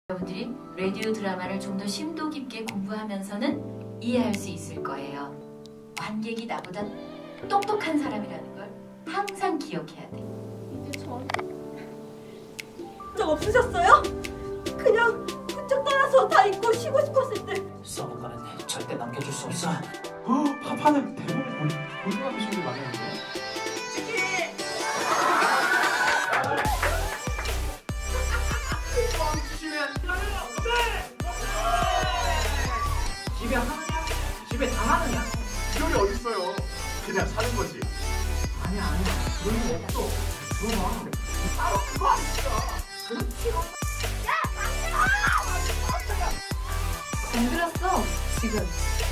여러분들이 라디오 드라마를 좀 더 심도 깊게 공부하면서는 이해할 수 있을 거예요. 관객이 나보다 똑똑한 사람이라는 걸 항상 기억해야 돼. 이제 적 없으셨어요? 그냥 훌쩍 떠나서 다 잊고 쉬고 싶었을 때. 써본 거는 절대 남겨줄 수 없어. 파파는 대부분 볼링하는 소리 많이 하는데. 집에 하느냐? 집에 당하느냐? 기억이 어딨어요. 그냥 사는 거지. 아니야. 그런 거 없어. 들어봐. 따로 그거 아니야. 그렇지. 안 들었어 지금.